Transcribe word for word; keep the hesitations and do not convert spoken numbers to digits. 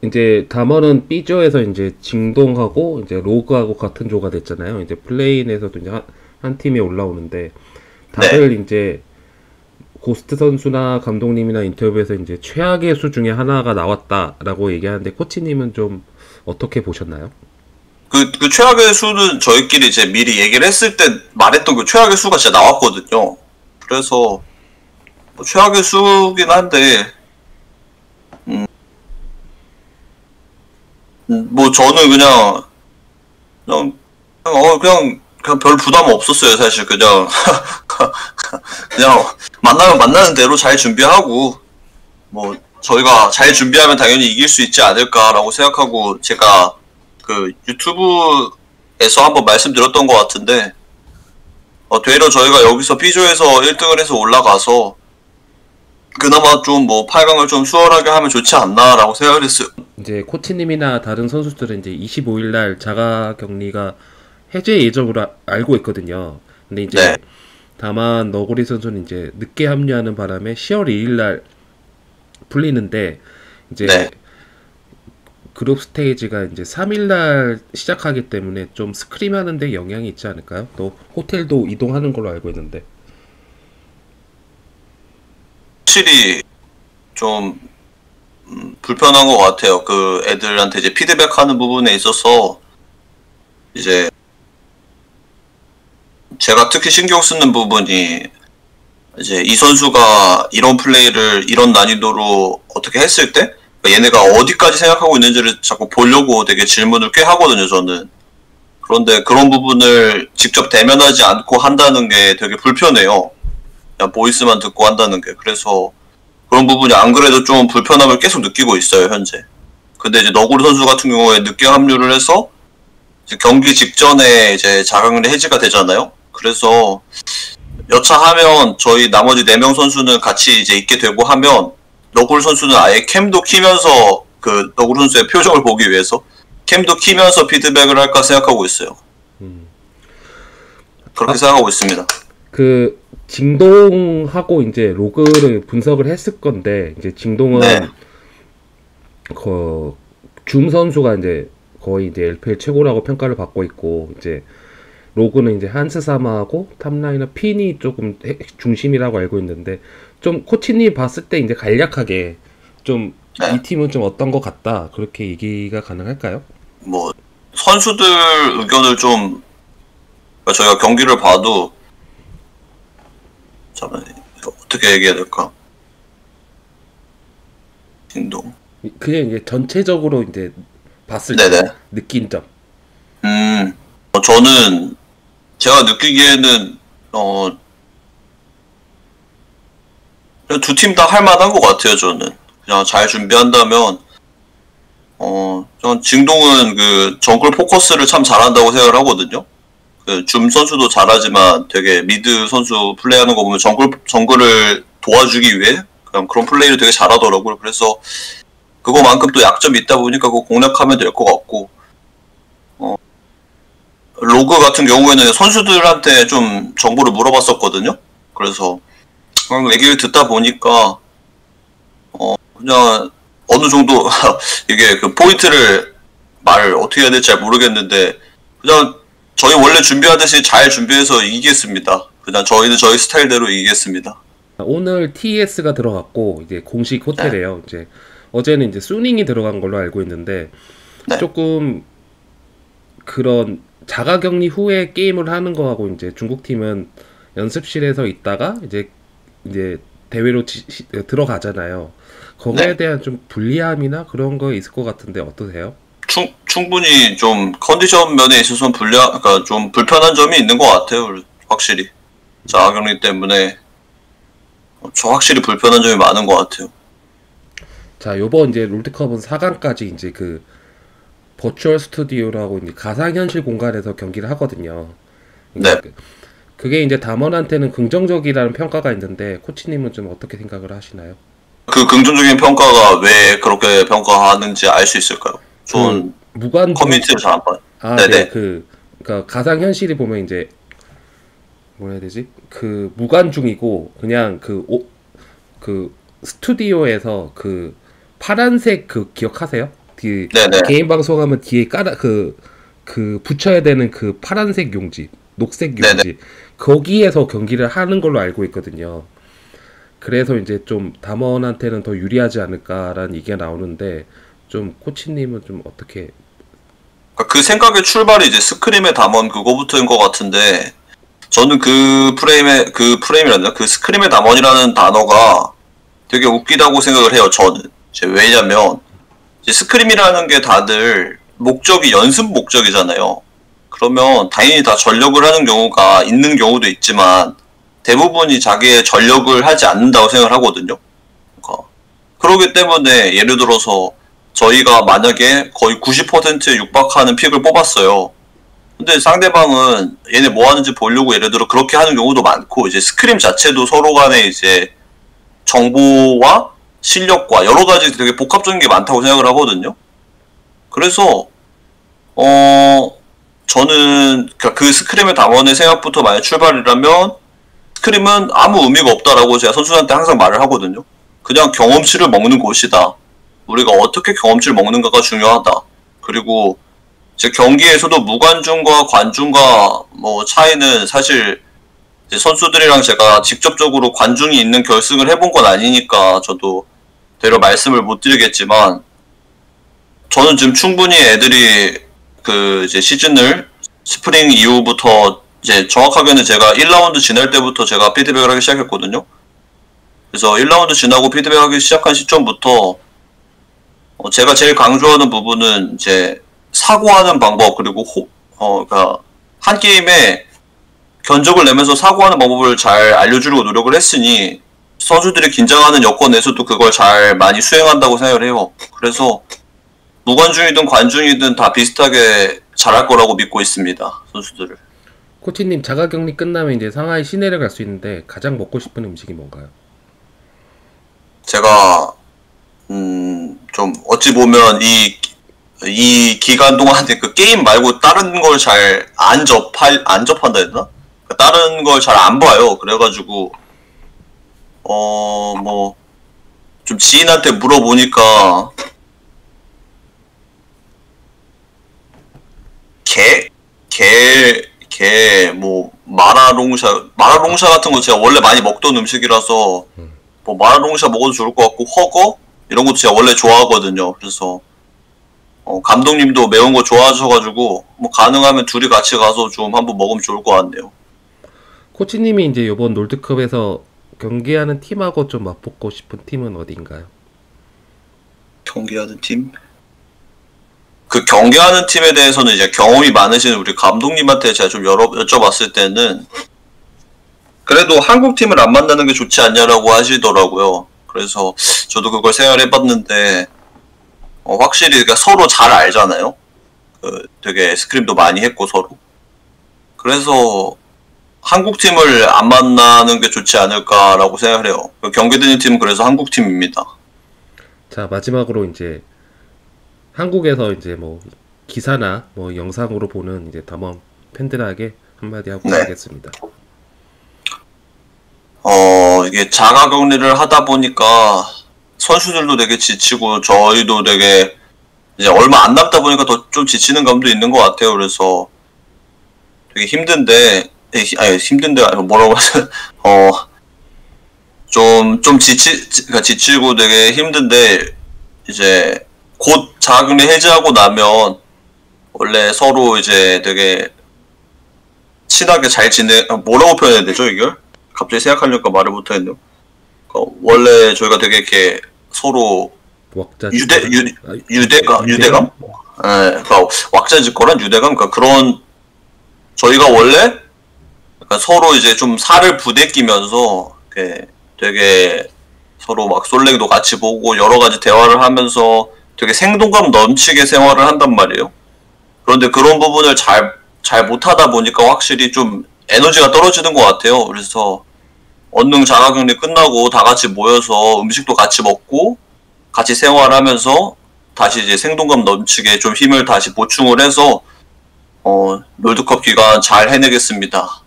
이제 담원은 B조에서 이제 징동하고 이제 로그하고 같은 조가 됐잖아요. 이제 플레인에서도 이제 한, 한 팀이 올라오는데 네. 다들 이제 고스트 선수나 감독님이나 인터뷰에서 이제 최악의 수 중에 하나가 나왔다라고 얘기하는데 코치님은 좀 어떻게 보셨나요? 그, 그 최악의 수는 저희끼리 이제 미리 얘기를 했을 때 말했던 그 최악의 수가 진짜 나왔거든요. 그래서 뭐 최악의 수긴 한데, 음, 음, 뭐 저는 그냥, 그냥, 그냥, 어, 그냥, 그냥 별 부담 없었어요, 사실. 그냥, 그냥 만나면 만나는 대로 잘 준비하고, 뭐, 저희가 잘 준비하면 당연히 이길 수 있지 않을까라고 생각하고, 제가 그 유튜브에서 한번 말씀드렸던 것 같은데, 어, 되려 저희가 여기서 B조에서 일 등을 해서 올라가서, 그나마 좀 뭐 팔 강을 좀 수월하게 하면 좋지 않나라고 생각을 했어요. 이제 코치님이나 다른 선수들은 이제 이십오 일 날 자가 격리가 해제 예정으로 아- 알고 있거든요. 근데 네, 이제 다만 너구리 선수는 이제 늦게 합류하는 바람에 시월 이 일 날 풀리는데 이제 네. 그룹 스테이지가 이제 삼 일 날 시작하기 때문에 좀 스크림 하는데 영향이 있지 않을까요? 또 호텔도 이동하는 걸로 알고 있는데. 확실히 좀 음, 불편한 것 같아요. 그 애들한테 이제 피드백하는 부분에 있어서 이제 제가 특히 신경 쓰는 부분이 이제 이 선수가 이런 플레이를 이런 난이도로 어떻게 했을 때 그러니까 얘네가 어디까지 생각하고 있는지를 자꾸 보려고 되게 질문을 꽤 하거든요, 저는. 그런데 그런 부분을 직접 대면하지 않고 한다는 게 되게 불편해요. 그냥 보이스만 듣고 한다는 게. 그래서 그런 부분이 안 그래도 좀 불편함을 계속 느끼고 있어요, 현재. 근데 이제 너구리 선수 같은 경우에 늦게 합류를 해서 이제 경기 직전에 이제 자가격리 해지가 되잖아요. 그래서 여차하면 저희 나머지 네 명 선수는 같이 이제 있게 되고 하면 너구리 선수는 아예 캠도 키면서 그 너구리 선수의 표정을 보기 위해서 캠도 키면서 피드백을 할까 생각하고 있어요. 그렇게 아, 생각하고 있습니다. 그 징동하고 이제 로그를 분석을 했을 건데 이제 네, 징동은 그줌 선수가 이제 거의 이제 엘피엘 최고라고 평가를 받고 있고 이제 로그는 이제 한스 사마하고 탑라이너 핀이 조금 중심이라고 알고 있는데 좀 코치님 봤을 때 이제 간략하게 좀 네. 이 팀은 좀 어떤 것 같다 그렇게 얘기가 가능할까요? 뭐 선수들 의견을 좀 그러니까 저희가 경기를 봐도 잠깐 어떻게 얘기해야 될까? 진동. 그냥 이제 전체적으로 이제 봤을 때 네네. 느낀 점. 음, 어, 저는 제가 느끼기에는 어, 두 팀 다 할만한 것 같아요. 저는 그냥 잘 준비한다면 어, 전 진동은 그 정글 포커스를 참 잘한다고 생각을 하거든요. 그 줌 선수도 잘하지만 되게 미드 선수 플레이하는 거 보면 정글 정글을 도와주기 위해 그냥 그런 플레이를 되게 잘하더라고요. 그래서 그거만큼 또 약점이 있다 보니까 그거 공략하면 될 것 같고 어, 로그 같은 경우에는 선수들한테 좀 정보를 물어봤었거든요. 그래서 그냥 얘기를 듣다 보니까 어, 그냥 어느 정도 이게 그 포인트를 말 어떻게 해야 될지 잘 모르겠는데 그냥 저희 원래 준비하듯이 잘 준비해서 이기겠습니다. 그냥 저희는 저희 스타일대로 이기겠습니다. 오늘 티에스가 들어갔고 이제 공식 네, 호텔이에요. 이제 어제는 이제 수닝이 들어간 걸로 알고 있는데 네. 조금 그런 자가격리 후에 게임을 하는 거하고 이제 중국 팀은 연습실에서 있다가 이제 이제 대회로 지- 시- 들어가잖아요. 거기에 네. 대한 좀 불리함이나 그런 거 있을 것 같은데 어떠세요? 충, 충분히 좀 컨디션 면에 있어서는 불리한, 그러니까 좀 불편한 점이 있는 것 같아요. 확실히. 자가격리 때문에 저 확실히 불편한 점이 많은 것 같아요. 자, 요번 이제 롤드컵은 사 강까지 이제 그 버추얼 스튜디오라고 이제 가상현실 공간에서 경기를 하거든요. 네. 그러니까 그- 그게 이제 담원한테는 긍정적이라는 평가가 있는데 코치님은 좀 어떻게 생각을 하시나요? 그 긍정적인 평가가 왜 그렇게 평가하는지 알 수 있을까요? 그 전 무관중 커뮤니티를 잘 안 봐요. 아, 네, 네네. 그 그러니까 가상현실이 보면 이제 뭐라 해야 되지? 그 무관중이고 그냥 그 오, 그 스튜디오에서 그 파란색 그 기억하세요? 그 네네. 개인 방송하면 뒤에 깔아 그 그 붙여야 되는 그 파란색 용지, 녹색 네네. 용지 거기에서 경기를 하는 걸로 알고 있거든요. 그래서 이제 좀 담원한테는 더 유리하지 않을까라는 얘기가 나오는데 좀 코치님은 좀 어떻게? 그 생각의 출발이 이제 스크림의 담원 그거부터인 것 같은데, 저는 그 프레임의, 그 프레임이란다. 그 스크림의 담원이라는 단어가 되게 웃기다고 생각을 해요, 저는. 이제 왜냐면, 이제 스크림이라는 게 다들 목적이 연습 목적이잖아요. 그러면 당연히 다 전력을 하는 경우가 있는 경우도 있지만, 대부분이 자기의 전력을 하지 않는다고 생각을 하거든요. 그러니까 그러기 때문에 예를 들어서 저희가 만약에 거의 구십 퍼센트에 육박하는 픽을 뽑았어요. 근데 상대방은 얘네 뭐 하는지 보려고 예를 들어 그렇게 하는 경우도 많고, 이제 스크림 자체도 서로 간에 이제 정보와 실력과 여러 가지 되게 복합적인 게 많다고 생각을 하거든요. 그래서 어 저는 그 스크림의 담원의 생각부터 만약 출발이라면, 스크림은 아무 의미가 없다라고 제가 선수들한테 항상 말을 하거든요. 그냥 경험치를 먹는 곳이다. 우리가 어떻게 경험치를 먹는가가 중요하다. 그리고 제 경기에서도 무관중과 관중과 뭐 차이는 사실 이제 선수들이랑 제가 직접적으로 관중이 있는 결승을 해본 건 아니니까 저도 대려 말씀을 못 드리겠지만, 저는 지금 충분히 애들이 그 이제 시즌을 스프링 이후부터 이제 정확하게는 제가 일 라운드 지날 때부터 제가 피드백을 하기 시작했거든요. 그래서 일 라운드 지나고 피드백하기 시작한 시점부터 어 제가 제일 강조하는 부분은 이제 사고하는 방법, 그리고 호, 어, 그러니까 한 게임에 견적을 내면서 사고하는 방법을 잘 알려주려고 노력을 했으니 선수들이 긴장하는 여건에서도 그걸 잘 많이 수행한다고 생각을 해요. 그래서 무관중이든 관중이든 다 비슷하게 잘할 거라고 믿고 있습니다, 선수들을. 코치님 자가격리 끝나면 이제 상하이 시내를 갈 수 있는데 가장 먹고 싶은 음식이 뭔가요? 제가 음, 좀 어찌 보면 이, 이 기간 동안에 그 게임 말고 다른 걸 잘 안 접할, 안 접한다 해야 되나? 다른 걸 잘 안 봐요. 그래가지고 어, 뭐 좀 지인한테 물어보니까 게, 게, 게, 뭐 마라롱샤, 마라롱샤 같은 거 제가 원래 많이 먹던 음식이라서 뭐 마라롱샤 먹어도 좋을 것 같고, 허거 이런 것도 제가 원래 좋아하거든요. 그래서 어, 감독님도 매운 거 좋아하셔가지고 뭐 가능하면 둘이 같이 가서 좀 한번 먹으면 좋을 것 같네요. 코치님이 이제 이번 롤드컵에서 경기하는 팀하고 좀 맞붙고 싶은 팀은 어디인가요? 경기하는 팀? 그 경기하는 팀에 대해서는 이제 경험이 많으신 우리 감독님한테 제가 좀 여러, 여쭤봤을 때는 그래도 한국 팀을 안 만나는 게 좋지 않냐라고 하시더라고요. 그래서 저도 그걸 생각을 해봤는데 어, 확실히 그러니까 서로 잘 알잖아요. 그 되게 스크림도 많이 했고 서로. 그래서 한국 팀을 안 만나는 게 좋지 않을까라고 생각을 해요. 그 경기드는 팀은 그래서 한국 팀입니다. 자, 마지막으로 이제 한국에서 이제 뭐 기사나 뭐 영상으로 보는 이제 담원 팬들에게 한마디 하고 네. 가겠습니다. 어, 이게 자가격리를 하다 보니까 선수들도 되게 지치고 저희도 되게 이제 얼마 안 남다 보니까 더 좀 지치는 감도 있는 것 같아요. 그래서 되게 힘든데, 아니 힘든데 아니 뭐라고 하죠? 어, 좀 좀 지치, 그러니까 지치고 되게 힘든데 이제 곧 자가격리 해제하고 나면 원래 서로 이제 되게 친하게 잘 지내, 뭐라고 표현해야 되죠 이걸? 갑자기 생각하려니까 말을 못하겠네요. 그러니까 원래 저희가 되게 이렇게 서로 왁자 유대 유, 아, 유대감 유대감? 유대감? 예, 그러니까 왁자지껄한 유대감, 그러니까 그런 저희가 원래 그러니까 서로 이제 좀 살을 부대끼면서 이렇게 되게 서로 막 솔랭도 같이 보고 여러 가지 대화를 하면서 되게 생동감 넘치게 생활을 한단 말이에요. 그런데 그런 부분을 잘 잘 못하다 보니까 확실히 좀 에너지가 떨어지는 것 같아요. 그래서 언능 자가격리 끝나고 다 같이 모여서 음식도 같이 먹고 같이 생활하면서 다시 이제 생동감 넘치게 좀 힘을 다시 보충을 해서 어, 롤드컵 기간 잘 해내겠습니다.